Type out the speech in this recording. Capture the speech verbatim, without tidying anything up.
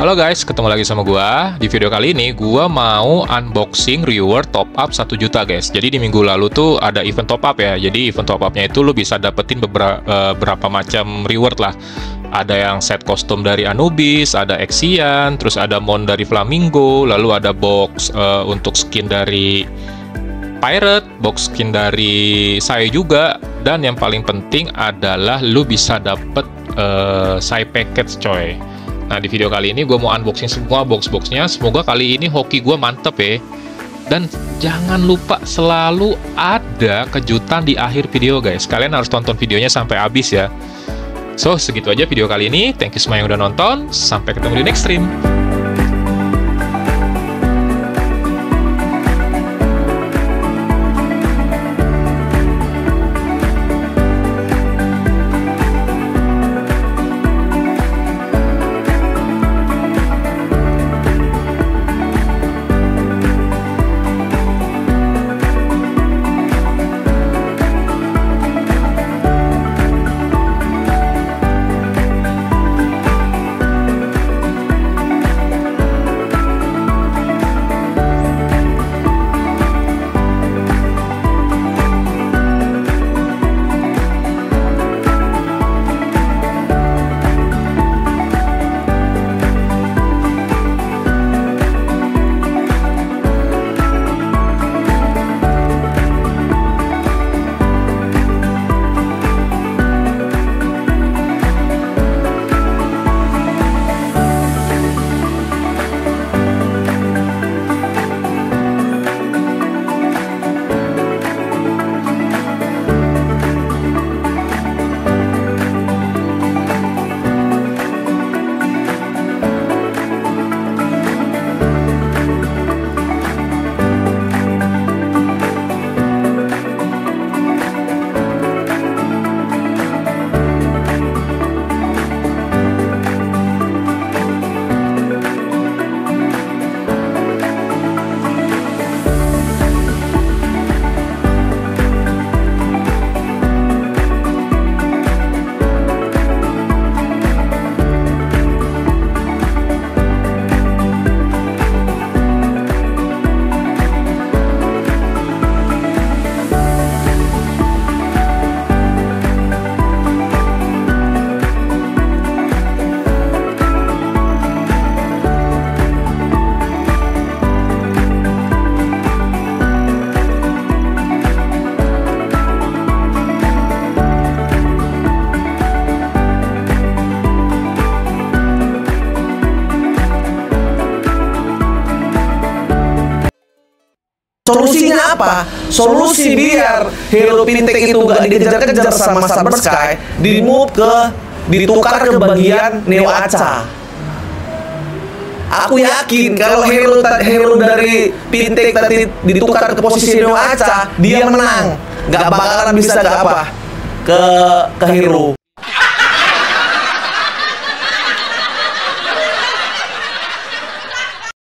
Halo guys, ketemu lagi sama gua. Di video kali ini gua mau unboxing reward top up satu juta guys. Jadi di minggu lalu tuh ada event top up ya. Jadi event top upnya itu lu bisa dapetin beberapa, uh, beberapa macam reward lah. Ada yang set kostum dari Anubis, ada Exian, terus ada mon dari Flamingo, lalu ada box uh, untuk skin dari Pirate, box skin dari Sai juga, dan yang paling penting adalah lu bisa dapet uh, Sai package coy. Nah, di video kali ini gue mau unboxing semua box-boxnya. Semoga kali ini hoki gue mantep ya. Dan jangan lupa selalu ada kejutan di akhir video guys. Kalian harus tonton videonya sampai habis ya. So, segitu aja video kali ini. Thank you semua yang udah nonton. Sampai ketemu di next stream. Solusinya apa? Solusi biar hero Fintech itu gak dikejar-kejar sama Starboard Sky, di move ke ditukar ke bagian Neo Acha. Aku yakin kalau hero hero dari Fintech tadi ditukar ke posisi Neo Acha, dia menang. Gak bakalan bisa gak apa ke ke hero.